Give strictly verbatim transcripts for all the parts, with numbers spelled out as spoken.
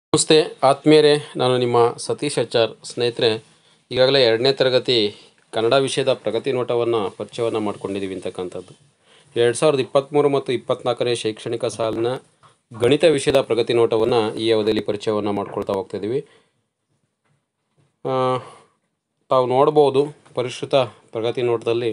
ನಮಸ್ತೆ ಆತ್ಮೀಯರೇ, ನಾನು ನಿಮ್ಮ ಸತೀಶ್ ಆಚಾರ್. ಸ್ನೇಹಿತರೆ, ಈಗಾಗಲೇ ಎರಡನೇ ತರಗತಿ ಕನ್ನಡ ವಿಷಯದ ಪ್ರಗತಿ ನೋಟವನ್ನು ಪರಿಚಯವನ್ನು ಮಾಡ್ಕೊಂಡಿದ್ದೀವಿ ಅಂತಕ್ಕಂಥದ್ದು. ಎರಡು ಸಾವಿರದ ಇಪ್ಪತ್ತ್ಮೂರು ಮತ್ತು ಇಪ್ಪತ್ತ್ನಾಲ್ಕನೇ ಶೈಕ್ಷಣಿಕ ಸಾಲಿನ ಗಣಿತ ವಿಷಯದ ಪ್ರಗತಿ ನೋಟವನ್ನು ಈ ಅವಧಿಯಲ್ಲಿ ಪರಿಚಯವನ್ನು ಮಾಡ್ಕೊಳ್ತಾ ಹೋಗ್ತಾಯಿದ್ದೀವಿ. ತಾವು ನೋಡ್ಬೋದು, ಪರಿಷ್ಕೃತ ಪ್ರಗತಿ ನೋಟದಲ್ಲಿ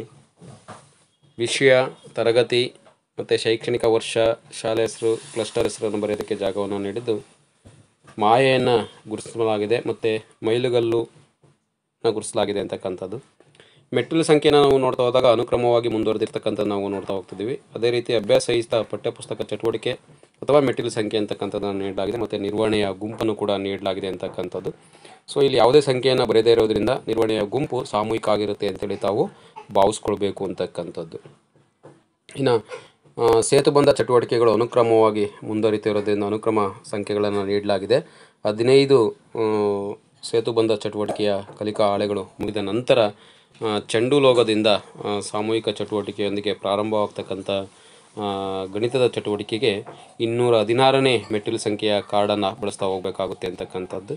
ವಿಷಯ, ತರಗತಿ ಮತ್ತು ಶೈಕ್ಷಣಿಕ ವರ್ಷ, ಶಾಲೆ ಹೆಸರು, ಕ್ಲಸ್ಟರ್ ಹೆಸರನ್ನು ಬರೆಯೋದಕ್ಕೆ ಜಾಗವನ್ನು ನೀಡಿದ್ದು ಮಾಯೆಯನ್ನು ಗುರುತಿಸಲಾಗಿದೆ ಮತ್ತು ಮೈಲುಗಲ್ಲು ಗುರುತಿಸಲಾಗಿದೆ ಅಂತಕ್ಕಂಥದ್ದು. ಮೆಟ್ಟಿಲು ಸಂಖ್ಯೆನ ನಾವು ನೋಡ್ತಾ ಹೋದಾಗ ಅನುಕ್ರಮವಾಗಿ ಮುಂದುವರೆದಿರ್ತಕ್ಕಂಥದ್ದು ನಾವು ನೋಡ್ತಾ ಹೋಗ್ತಿದ್ದೀವಿ. ಅದೇ ರೀತಿ ಅಭ್ಯಾಸ ಸಹಿತ ಪಠ್ಯಪುಸ್ತಕ ಚಟುವಟಿಕೆ ಅಥವಾ ಮೆಟ್ಟಿಲು ಸಂಖ್ಯೆ ಅಂತಕ್ಕಂಥದ್ದನ್ನು ನೀಡಲಾಗಿದೆ ಮತ್ತು ನಿರ್ವಹಣೆಯ ಗುಂಪನ್ನು ಕೂಡ ನೀಡಲಾಗಿದೆ ಅಂತಕ್ಕಂಥದ್ದು. ಸೊ ಇಲ್ಲಿ ಯಾವುದೇ ಸಂಖ್ಯೆಯನ್ನು ಬರೆಯದೇ ಇರೋದ್ರಿಂದ ನಿರ್ವಹಣೆಯ ಗುಂಪು ಸಾಮೂಹಿಕ ಆಗಿರುತ್ತೆ ಅಂತೇಳಿ ತಾವು ಭಾವಿಸ್ಕೊಳ್ಬೇಕು ಅಂತಕ್ಕಂಥದ್ದು. ಇನ್ನು ಸೇತುಬಂಧ ಚಟುವಟಿಕೆಗಳು ಅನುಕ್ರಮವಾಗಿ ಮುಂದುವರಿತಿರೋದ್ರಿಂದ ಅನುಕ್ರಮ ಸಂಖ್ಯೆಗಳನ್ನು ನೀಡಲಾಗಿದೆ. ಹದಿನೈದು ಸೇತುಬಂಧ ಚಟುವಟಿಕೆಯ ಕಲಿಕಾ ಹಾಳೆಗಳು ಮುಗಿದ ನಂತರ ಚೆಂಡು ಲೋಗದಿಂದ ಸಾಮೂಹಿಕ ಚಟುವಟಿಕೆಯೊಂದಿಗೆ ಪ್ರಾರಂಭವಾಗ್ತಕ್ಕಂಥ ಗಣಿತದ ಚಟುವಟಿಕೆಗೆ ಇನ್ನೂರ ಹದಿನಾರನೇ ಮೆಟ್ಟಿಲು ಸಂಖ್ಯೆಯ ಕಾರ್ಡನ್ನು ಬಳಸ್ತಾ ಹೋಗಬೇಕಾಗುತ್ತೆ ಅಂತಕ್ಕಂಥದ್ದು.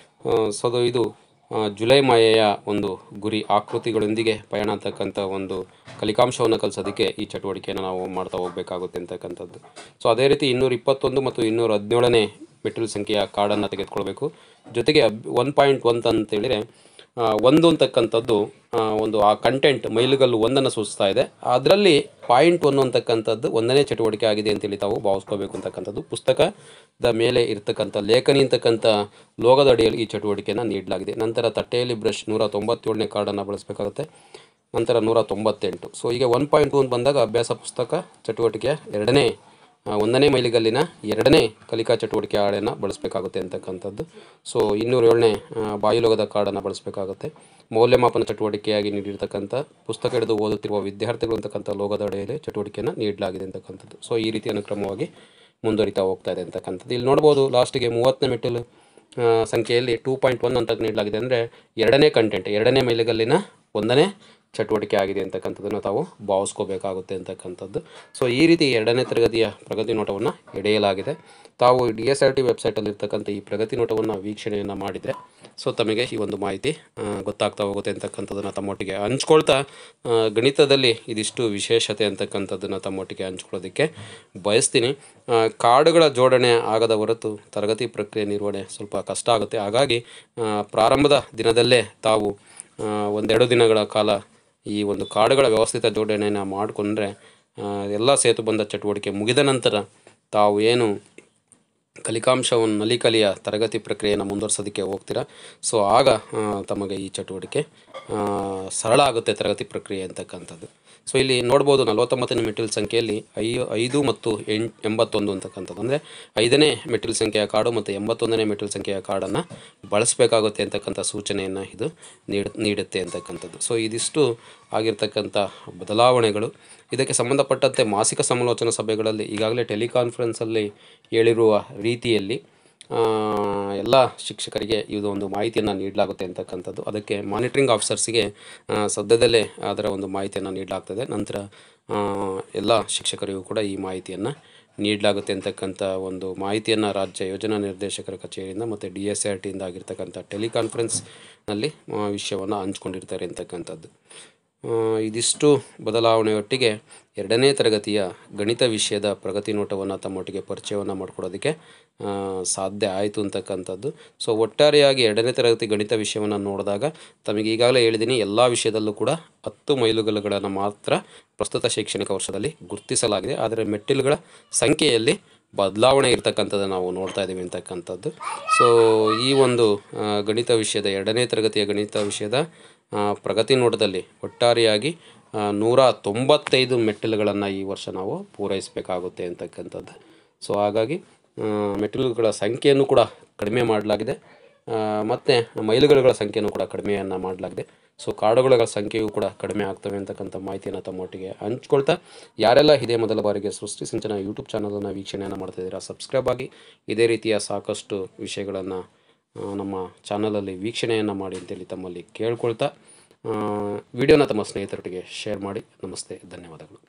ಸೊ ಇದು ಜುಲೈ ಮಾಯೆಯ ಒಂದು ಗುರಿ ಆಕೃತಿಗಳೊಂದಿಗೆ ಪಯಣ ಅಂತಕ್ಕಂಥ ಒಂದು ಕಲಿಕಾಂಶವನ್ನು ಕಲಿಸೋದಕ್ಕೆ ಈ ಚಟುವಟಿಕೆಯನ್ನು ನಾವು ಮಾಡ್ತಾ ಹೋಗಬೇಕಾಗುತ್ತೆ ಅಂತಕ್ಕಂಥದ್ದು. ಸೊ ಅದೇ ರೀತಿ ಇನ್ನೂರ ಇಪ್ಪತ್ತೊಂದು ಮತ್ತು ಇನ್ನೂರ ಹದಿನೇಳನೇ ಮೆಟ್ಟಿಲು ಸಂಖ್ಯೆಯ ಕಾರ್ಡನ್ನು ತೆಗೆದುಕೊಳ್ಬೇಕು. ಜೊತೆಗೆ ಒನ್ ಪಾಯಿಂಟ್ ಒನ್ ಅಂತೇಳಿದರೆ ಒಂದು ಅಂತಕ್ಕಂಥದ್ದು ಒಂದು ಆ ಕಂಟೆಂಟ್ ಮೈಲುಗಲ್ಲು ಒಂದನ್ನು ಸೂಚಿಸ್ತಾ ಇದೆ. ಅದರಲ್ಲಿ ಪಾಯಿಂಟ್ ಒನ್ ಅಂತಕ್ಕಂಥದ್ದು ಒಂದನೇ ಚಟುವಟಿಕೆ ಆಗಿದೆ ಅಂತೇಳಿ ತಾವು ಭಾವಿಸ್ಕೋಬೇಕು ಅಂತಕ್ಕಂಥದ್ದು. ಪುಸ್ತಕದ ಮೇಲೆ ಇರ್ತಕ್ಕಂಥ ಲೇಖನಿ ಅಂತಕ್ಕಂಥ ಲೋಗದ ಅಡಿಯಲ್ಲಿ ಈ ಚಟುವಟಿಕೆಯನ್ನು ನೀಡಲಾಗಿದೆ. ನಂತರ ತಟ್ಟೆಯಲ್ಲಿ ಬ್ರಷ್ ನೂರ ತೊಂಬತ್ತೇಳನೇ ಕಾರ್ಡನ್ನು ಬಳಸಬೇಕಾಗುತ್ತೆ. ನಂತರ ನೂರ ತೊಂಬತ್ತೆಂಟು. ಸೊ ಈಗ ಒನ್ ಪಾಯಿಂಟ್ ಒನ್ ಬಂದಾಗ ಅಭ್ಯಾಸ ಪುಸ್ತಕ ಚಟುವಟಿಕೆಯ ಎರಡನೇ ಒಂದನೇ ಮೈಲಿಗಲ್ಲಿನ ಎರಡನೇ ಕಲಿಕಾ ಚಟುವಟಿಕೆ ಹಾಳೆಯನ್ನು ಬಳಸಬೇಕಾಗುತ್ತೆ ಅಂತಕ್ಕಂಥದ್ದು. ಸೊ ಇನ್ನೂರ ಏಳನೇ ಬಾಯಿಲೋಗದ ಕಾರ್ಡನ್ನು ಬಳಸಬೇಕಾಗುತ್ತೆ. ಮೌಲ್ಯಮಾಪನ ಚಟುವಟಿಕೆಯಾಗಿ ನೀಡಿರ್ತಕ್ಕಂಥ ಪುಸ್ತಕ ಹಿಡಿದು ಓದುತ್ತಿರುವ ವಿದ್ಯಾರ್ಥಿಗಳು ಅಂತಕ್ಕಂಥ ಲೋಗದ ಅಡಿಯಲ್ಲಿ ಚಟುವಟಿಕೆಯನ್ನು ನೀಡಲಾಗಿದೆ ಅಂತಕ್ಕಂಥದ್ದು. ಸೊ ಈ ರೀತಿ ಅನುಕ್ರಮವಾಗಿ ಮುಂದುವರಿತಾ ಹೋಗ್ತಾ ಇದೆ ಅಂತಕ್ಕಂಥದ್ದು. ಇಲ್ಲಿ ನೋಡ್ಬೋದು, ಲಾಸ್ಟಿಗೆ ಮೂವತ್ತನೇ ಮೆಟ್ಟಿಲು ಸಂಖ್ಯೆಯಲ್ಲಿ ಟೂ ಪಾಯಿಂಟ್ ಒನ್ ಅಂತ ನೀಡಲಾಗಿದೆ. ಅಂದರೆ ಎರಡನೇ ಕಂಟೆಂಟ್ ಎರಡನೇ ಮೈಲಿಗಲ್ಲಿನ ಒಂದನೇ ಚಟುವಟಿಕೆ ಆಗಿದೆ ಅಂತಕ್ಕಂಥದ್ದನ್ನು ತಾವು ಭಾವಿಸ್ಕೋಬೇಕಾಗುತ್ತೆ ಅಂತಕ್ಕಂಥದ್ದು. ಸೊ ಈ ರೀತಿ ಎರಡನೇ ತರಗತಿಯ ಪ್ರಗತಿ ನೋಟವನ್ನು ಎಡೆಯಲಾಗಿದೆ. ತಾವು ಡಿ ಎಸ್ ಆರ್ ಟಿ ವೆಬ್ಸೈಟಲ್ಲಿ ಇರ್ತಕ್ಕಂಥ ಈ ಪ್ರಗತಿ ನೋಟವನ್ನು ವೀಕ್ಷಣೆಯನ್ನು ಮಾಡಿದರೆ ಸೊ ತಮಗೆ ಈ ಒಂದು ಮಾಹಿತಿ ಗೊತ್ತಾಗ್ತಾ ಹೋಗುತ್ತೆ ಅಂತಕ್ಕಂಥದ್ದನ್ನು ತಮ್ಮೊಟ್ಟಿಗೆ ಹಂಚ್ಕೊಳ್ತಾ, ಗಣಿತದಲ್ಲಿ ಇದಿಷ್ಟು ವಿಶೇಷತೆ ಅಂತಕ್ಕಂಥದ್ದನ್ನು ತಮ್ಮೊಟ್ಟಿಗೆ ಹಂಚ್ಕೊಳ್ಳೋದಕ್ಕೆ ಬಯಸ್ತೀನಿ. ಕಾರ್ಡುಗಳ ಜೋಡಣೆ ಆಗದ ಹೊರತು ತರಗತಿ ಪ್ರಕ್ರಿಯೆ ನಿರ್ವಹಣೆ ಸ್ವಲ್ಪ ಕಷ್ಟ ಆಗುತ್ತೆ. ಹಾಗಾಗಿ ಪ್ರಾರಂಭದ ದಿನದಲ್ಲೇ ತಾವು ಒಂದೆರಡು ದಿನಗಳ ಕಾಲ ಈ ಒಂದು ಕಾರ್ಡುಗಳ ವ್ಯವಸ್ಥಿತ ಜೋಡಣೆಯನ್ನು ಮಾಡಿಕೊಂಡ್ರೆ ಎಲ್ಲ ಸೇತುಬಂಧ ಚಟುವಟಿಕೆ ಮುಗಿದ ನಂತರ ತಾವು ಏನು ಕಲಿಕಾಂಶವನ್ನು ನಲಿಕಲಿಯ ತರಗತಿ ಪ್ರಕ್ರಿಯೆಯನ್ನು ಮುಂದುವರ್ಸೋದಕ್ಕೆ ಹೋಗ್ತೀರಾ. ಸೊ ಆಗ ತಮಗೆ ಈ ಚಟುವಟಿಕೆ ಸರಳ ಆಗುತ್ತೆ ತರಗತಿ ಪ್ರಕ್ರಿಯೆ ಅಂತಕ್ಕಂಥದ್ದು. ಸೊ ಇಲ್ಲಿ ನೋಡ್ಬೋದು, ನಲವತ್ತೊಂಬತ್ತನೇ ಮೆಟ್ಟಿಲು ಸಂಖ್ಯೆಯಲ್ಲಿ ಐ ಐದು ಮತ್ತು ಎಂಟು ಎಂಬತ್ತೊಂದು ಅಂತಕ್ಕಂಥದ್ದು ಅಂದರೆ ಐದನೇ ಮೆಟ್ಟಿಲು ಸಂಖ್ಯೆಯ ಕಾರ್ಡು ಮತ್ತು ಎಂಬತ್ತೊಂದನೇ ಮೆಟ್ಟಿಲು ಸಂಖ್ಯೆಯ ಕಾರ್ಡನ್ನು ಬಳಸಬೇಕಾಗುತ್ತೆ ಅಂತಕ್ಕಂಥ ಸೂಚನೆಯನ್ನು ಇದು ನೀಡ ನೀಡುತ್ತೆ ಅಂತಕ್ಕಂಥದ್ದು. ಸೊ ಇದಿಷ್ಟು ಆಗಿರ್ತಕ್ಕಂಥ ಬದಲಾವಣೆಗಳು. ಇದಕ್ಕೆ ಸಂಬಂಧಪಟ್ಟಂತೆ ಮಾಸಿಕ ಸಮಾಲೋಚನಾ ಸಭೆಗಳಲ್ಲಿ ಈಗಾಗಲೇ ಟೆಲಿಕಾನ್ಫರೆನ್ಸಲ್ಲಿ ಹೇಳಿರುವ ರೀತಿಯಲ್ಲಿ ಎಲ್ಲ ಶಿಕ್ಷಕರಿಗೆ ಇದು ಒಂದು ಮಾಹಿತಿಯನ್ನು ನೀಡಲಾಗುತ್ತೆ ಅಂತಕ್ಕಂಥದ್ದು. ಅದಕ್ಕೆ ಮಾನಿಟರಿಂಗ್ ಆಫೀಸರ್ಸಿಗೆ ಸದ್ಯದಲ್ಲೇ ಅದರ ಒಂದು ಮಾಹಿತಿಯನ್ನು ನೀಡಲಾಗ್ತದೆ. ನಂತರ ಎಲ್ಲ ಶಿಕ್ಷಕರಿಗೂ ಕೂಡ ಈ ಮಾಹಿತಿಯನ್ನು ನೀಡಲಾಗುತ್ತೆ ಅಂತಕ್ಕಂಥ ಒಂದು ಮಾಹಿತಿಯನ್ನು ರಾಜ್ಯ ಯೋಜನಾ ನಿರ್ದೇಶಕರ ಕಚೇರಿಯಿಂದ ಮತ್ತು ಡಿ ಎಸ್ ಆರ್ ಟಿಯಿಂದ ಆಗಿರ್ತಕ್ಕಂಥ ಟೆಲಿಕಾನ್ಫರೆನ್ಸ್ನಲ್ಲಿ ವಿಷಯವನ್ನು ಹಂಚ್ಕೊಂಡಿರ್ತಾರೆ ಅಂತಕ್ಕಂಥದ್ದು. ಇದಿಷ್ಟು ಬದಲಾವಣೆಯೊಟ್ಟಿಗೆ ಎರಡನೇ ತರಗತಿಯ ಗಣಿತ ವಿಷಯದ ಪ್ರಗತಿ ನೋಟವನ್ನು ತಮ್ಮೊಟ್ಟಿಗೆ ಪರಿಚಯವನ್ನು ಮಾಡಿಕೊಡೋದಕ್ಕೆ ಸಾಧ್ಯ ಆಯಿತು ಅಂತಕ್ಕಂಥದ್ದು. ಸೊ ಒಟ್ಟಾರೆಯಾಗಿ ಎರಡನೇ ತರಗತಿ ಗಣಿತ ವಿಷಯವನ್ನು ನೋಡಿದಾಗ ತಮಗೆ ಈಗಾಗಲೇ ಹೇಳಿದ್ದೀನಿ, ಎಲ್ಲ ವಿಷಯದಲ್ಲೂ ಕೂಡ ಹತ್ತು ಮೈಲುಗಲ್ಲುಗಳನ್ನು ಮಾತ್ರ ಪ್ರಸ್ತುತ ಶೈಕ್ಷಣಿಕ ವರ್ಷದಲ್ಲಿ ಗುರುತಿಸಲಾಗಿದೆ. ಆದರೆ ಮೆಟ್ಟಿಲುಗಳ ಸಂಖ್ಯೆಯಲ್ಲಿ ಬದಲಾವಣೆ ಇರ್ತಕ್ಕಂಥದ್ದು ನಾವು ನೋಡ್ತಾ ಇದ್ದೀವಿ ಅಂತಕ್ಕಂಥದ್ದು. ಸೊ ಈ ಒಂದು ಗಣಿತ ವಿಷಯದ ಎರಡನೇ ತರಗತಿಯ ಗಣಿತ ವಿಷಯದ ಪ್ರಗತಿ ನೋಟದಲ್ಲಿ ಒಟ್ಟಾರೆಯಾಗಿ ನೂರ ತೊಂಬತ್ತೈದು ಮೆಟ್ಟಿಲುಗಳನ್ನು ಈ ವರ್ಷ ನಾವು ಪೂರೈಸಬೇಕಾಗುತ್ತೆ ಅಂತಕ್ಕಂಥದ್ದು. ಸೊ ಹಾಗಾಗಿ ಮೆಟ್ಟಿಲುಗಳ ಸಂಖ್ಯೆಯನ್ನು ಕೂಡ ಕಡಿಮೆ ಮಾಡಲಾಗಿದೆ ಮತ್ತು ಮೈಲುಗಲ್ಲುಗಳ ಸಂಖ್ಯೆಯನ್ನು ಕೂಡ ಕಡಿಮೆಯನ್ನು ಮಾಡಲಾಗಿದೆ. ಸೊ ಕಾರ್ಡುಗಳ ಸಂಖ್ಯೆಯೂ ಕೂಡ ಕಡಿಮೆ ಆಗ್ತವೆ ಅಂತಕ್ಕಂಥ ಮಾಹಿತಿಯನ್ನು ತಮ್ಮೊಟ್ಟಿಗೆ ಹಂಚ್ಕೊಳ್ತಾ, ಯಾರೆಲ್ಲ ಇದೇ ಮೊದಲ ಬಾರಿಗೆ ಸೃಷ್ಟಿ ಸಿಂಚನ ಯೂಟ್ಯೂಬ್ ಚಾನಲನ್ನು ವೀಕ್ಷಣೆಯನ್ನು ಮಾಡ್ತಾಯಿದ್ದೀರಾ, ಸಬ್ಸ್ಕ್ರೈಬ್ ಆಗಿ ಇದೇ ರೀತಿಯ ಸಾಕಷ್ಟು ವಿಷಯಗಳನ್ನು ನಮ್ಮ ಚಾನಲಲ್ಲಿ ವೀಕ್ಷಣೆಯನ್ನು ಮಾಡಿ ಅಂತೇಳಿ ತಮ್ಮಲ್ಲಿ ಕೇಳ್ಕೊಳ್ತಾ, ವಿಡಿಯೋನ ತಮ್ಮ ಸ್ನೇಹಿತರೊಟ್ಟಿಗೆ ಶೇರ್ ಮಾಡಿ. ನಮಸ್ತೆ, ಧನ್ಯವಾದಗಳು.